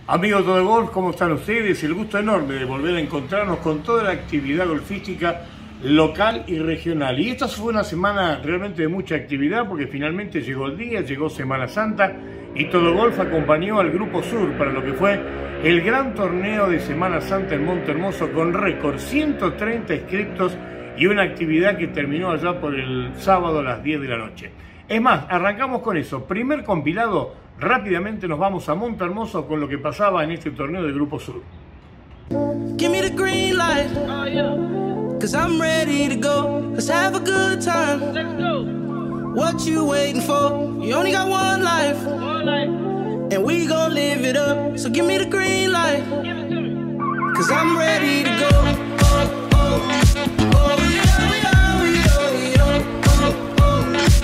Amigos de Golf, ¿cómo están ustedes? El gusto enorme de volver a encontrarnos con toda la actividad golfística local y regional. Y esta fue una semana realmente de mucha actividad porque finalmente llegó el día, llegó Semana Santa y Todo Golf acompañó al Grupo Sur para lo que fue el gran torneo de Semana Santa en Monte Hermoso con récord, 130 inscriptos y una actividad que terminó allá por el sábado a las 10 de la noche. Es más, arrancamos con eso. Primer compilado, rápidamente nos vamos a Monte Hermoso con lo que pasaba en este torneo del Grupo Sur. Give me the green light, oh, yeah. Cause I'm ready to go. Let's have a good time. Let's go. What you waiting for? You only got one life. One life. And we gon' live it up. So give me the green light. Give it to me. Cause I'm ready to go. Oh, oh, oh, yeah, yeah, yeah, yeah, oh, oh.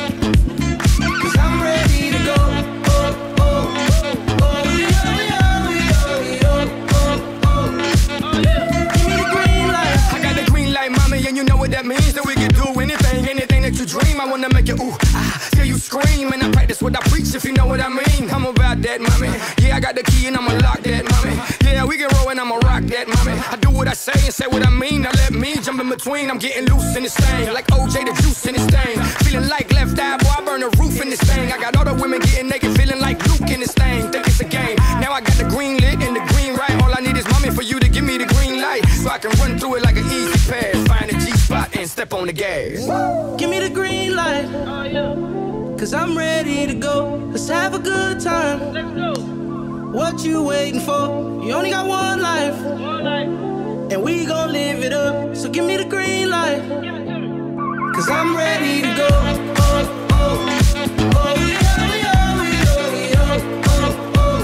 Cause I'm ready to go. Oh, oh, oh, yeah, yeah, yeah, yeah, oh, oh. Oh, yeah. Give me the green light. I got the green light, mommy, and you know what that means. That we can do anything, anything that you dream. I wanna make you ooh, ah, till you scream. And I practice what I preach, if you know what I mean. I'm about that, mommy. Yeah, I got the key and I'ma lock that, mommy. Yeah, we can roll and I'ma rock that, mommy. I do what I say and say what I mean. Now let me jump in between. I'm getting loose in this thing, like OJ the juice in this thing. Feeling like left eye, boy, I burn the roof in this thing. I got all the women getting naked, feeling like Luke in this thing. Think it's a game. Now I got the green lit and the green right. All I need is mommy for you to give me the green light, so I can run through it like an easy pass. Find a G-spot and step on the gas. Give me the green light, oh, yeah. Cause I'm ready to go. Let's have a good time. Let's go. What you waiting for? You only got one life. One life. And we gon' live it up. So give me the green light. Give it to me. Cause I'm ready to go. Oh, oh, oh, yeah, yeah, yeah, yeah, oh, oh.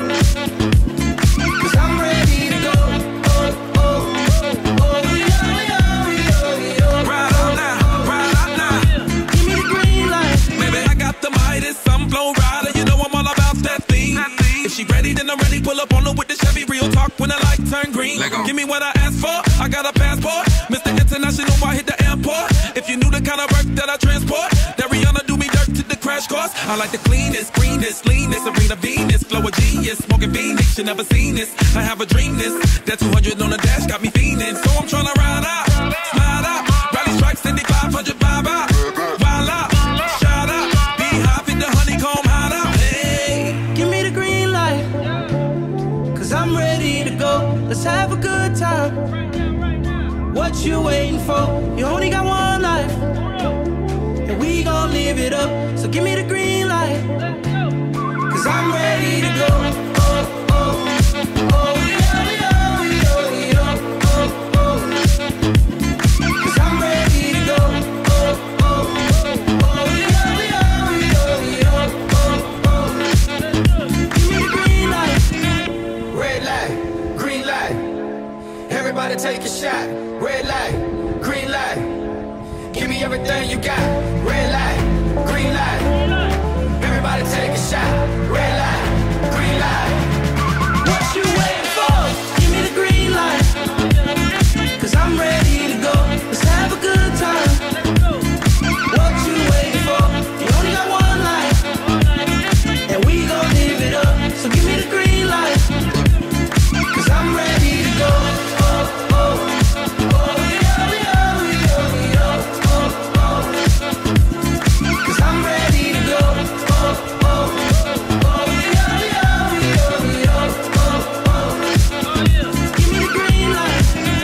Cause I'm ready to go. Oh, oh, oh, yeah, yeah, yeah, yeah. Ride out now, ride out now. Give me the green light. Baby, I got the Midas, some flow rider. You know I'm all about that thing. If she ready, then I'm ready. Pull up on her with the Chevy. Real talk when the light turn green. Give me what I asked for. I got a passport. Mr. International, I hit the airport. If you knew the kind of work that I transport, that Rihanna do me dirt to the crash course. I like the cleanest, greenest, leanest, Serena Venus, flow a genius, smoking Phoenix. You never seen this. I have a dream this. That 200 on the dash got me fiending. So I'm tryna ride out, slide out, rally strike, 7500 vibe out, wild out, shout out, be high, fit the honeycomb hide out. Hey, Give me the green light. Cause I'm ready to go. Let's have a good time. What you waiting for? You only got one life. And we gon' live it up. So give me the green light. Cause I'm ready to go. Oh, oh, oh, yeah, yeah, yeah, yeah, oh, oh. Cause I'm ready to go. Oh, oh, oh, yeah, yeah, yeah, yeah, oh, oh. Give me the green light. Red light, green light. Everybody take a shot. Red light, green light. Give me everything you got. Red light, green light. Everybody take a shot. Red light, green light. What you waiting for? Give me the green light. Cause I'm ready to go. Let's have a good time. What you waiting for? You only got one life. And we gon' live it up. So give me the green light. Cause I'm ready to go. Oh, oh, oh, yeah, yeah, yeah, yeah, oh, oh. Cause I'm ready to go. Oh, oh, oh, yeah, yeah, yeah, yeah, oh, oh. Give me the green light.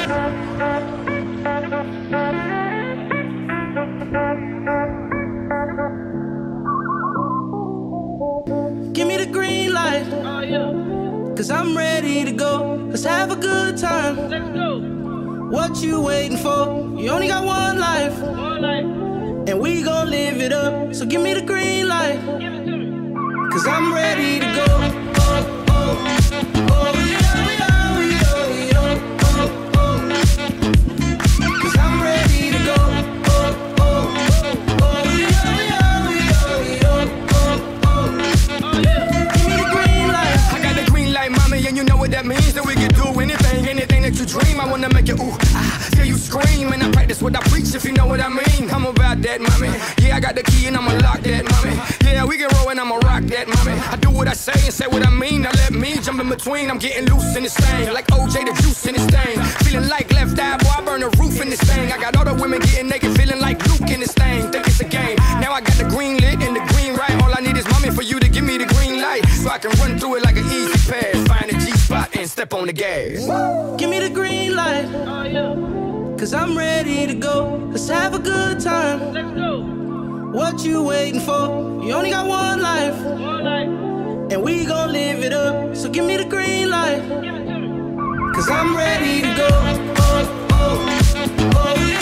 Give me the green light. Oh, yeah. Cause I'm ready to go. Let's have a good time. Let's go. What you waiting for? You only got one life. One life. And we gon' live it up. So give me the green light. Give it to me. Cause I'm ready to go. Oh, oh, oh, yeah, yeah, yeah, yeah, oh, oh. Cause I'm ready to go. Oh, oh, oh, yeah, yeah, yeah, yeah, oh, oh. Give me the green light. I got the green light, mommy, and you you know what that means. That we can do anything, anything that you dream. I wanna make you ooh, ah, till you scream. And I practice what I preach, if you know what I mean. I'm about that, mommy. Yeah, I got the key and I'ma lock that, mommy. Yeah, we can roll and I'ma rock that, mommy. I do what I say and say what I mean. Now let me jump in between. I'm getting loose in this thing, like OJ the juice in this thing. Feeling like left eye, boy, I burn the roof in this thing. I got all the women getting naked, feeling like Luke in this thing. Think it's a game. Now I got the green lit and the green right. All I need is mommy for you to give me the green light, so I can run through it like an easy pass. Find a G-spot and step on the gas. Give me the green light, cause I'm ready to go. Let's have a good time. Let's go. What you waiting for? You only got one life, and we gon' live it up. So give me the green light, cause I'm ready to go. Oh, oh, oh, yeah.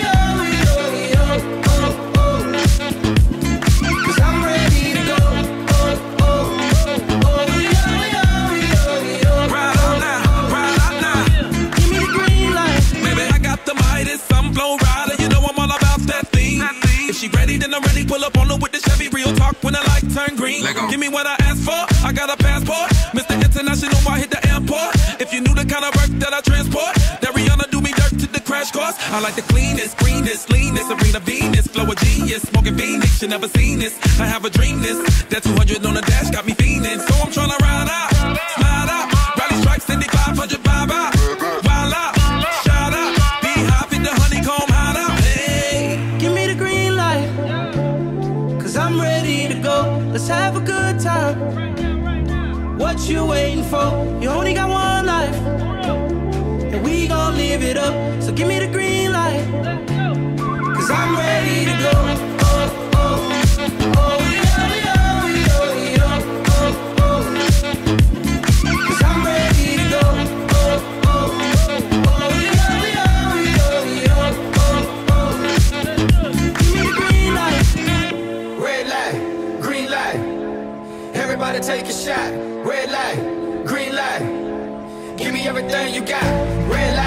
She ready, then I'm ready. Pull up on her with the Chevy. Real talk when the light turn green. Give me what I asked for. I got a passport. Mr. International, I hit the airport. If you knew the kind of work that I transport, that Rihanna do me dirt to the crash course. I like the cleanest, greenest, leanest, Serena Venus, flow of genius, smoking Phoenix. You never seen this. I have a dream this. That 200 on the dash got me fiending. So I'm tryna ride out, slide out, rally strikes, 500 vibe out, wild out, shout out, be high, fit the honeycomb hide out. I'm ready to go. Let's have a good time. What you waiting for? You only got one life, and we gon' live it up. So give me the green light, cause I'm ready to go. Oh, oh, oh, yeah, yeah, yeah, yeah, oh, oh. Cause I'm ready to go. Oh, oh, oh, yeah, yeah, yeah, yeah, oh, oh. Give me the green light. Red light, green light. Everybody take a shot. Red light, green light. Give me everything you got. Red light.